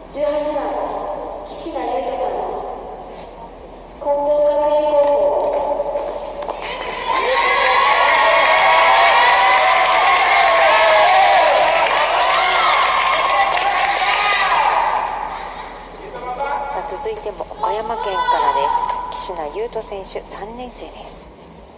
18番岸田優斗さん、金剛学園高校。 続いても岡山県からです。岸名優斗選手、3年生です。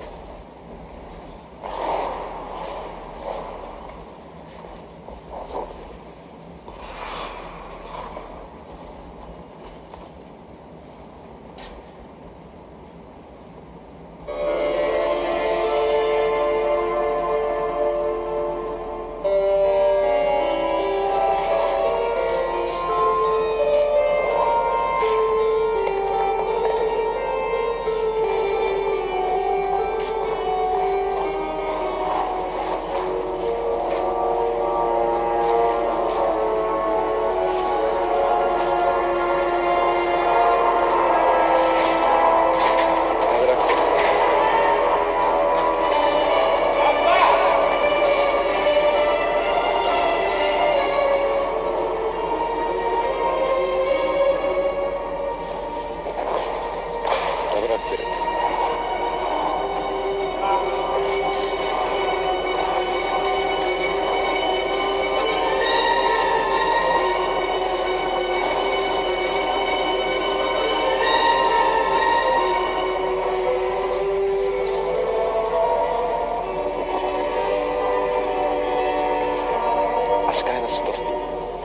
足換えのシットスピン。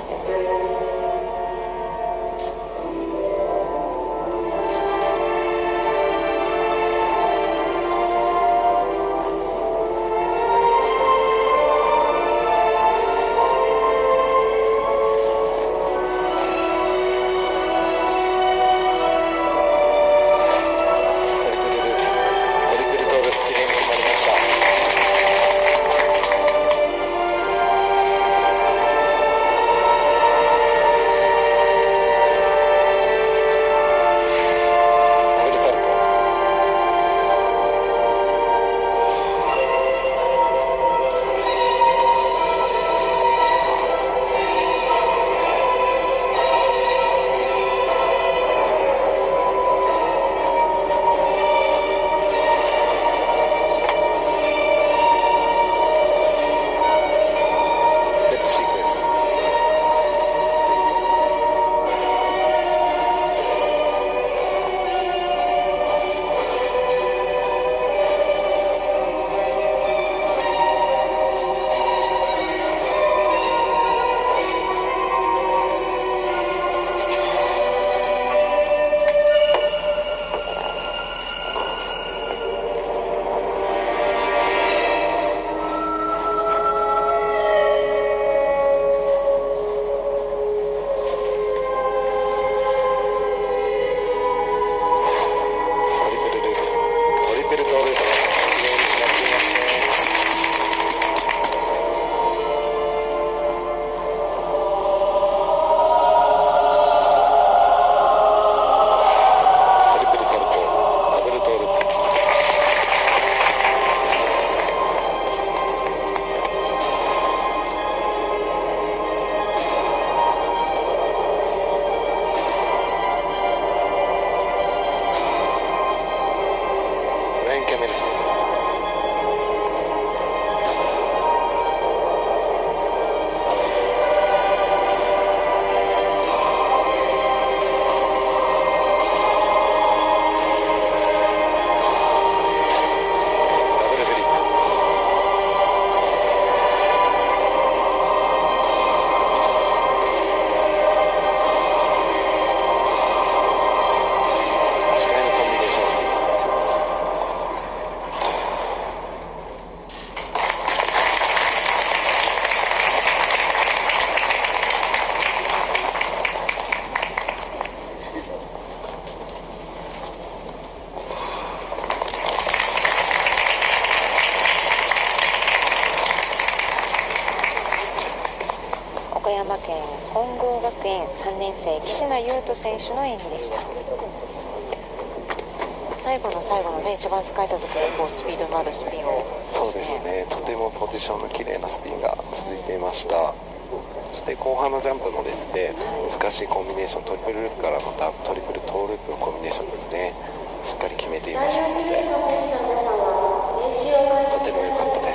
岡山県金剛学園3年生岸名優斗選手の演技でした。最後の最後のね、一番使えたところこうスピードのあるスピンを、 そうですね、とてもポジションの綺麗なスピンが続いていました。 そして後半のジャンプもですね、難しいコンビネーション、トリプルループからのダブルトリプルトーループのコンビネーションですね、しっかり決めていましたので、とても良かったです。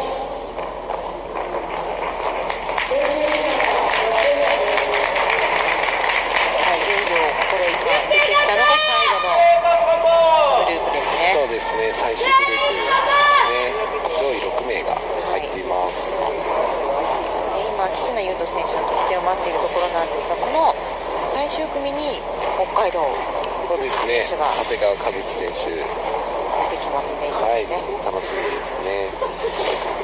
さあ、いよいよこれ今出てきたのが最後のグループですね。 そうですね、最終グループですね、上位6名が入っています。 今、岸名優斗選手の得点を待っているところなんですが、この最終組に北海道そうですね、 選手が長谷川和樹選手、 出てきますね。 はい、 ね、 楽しみですね。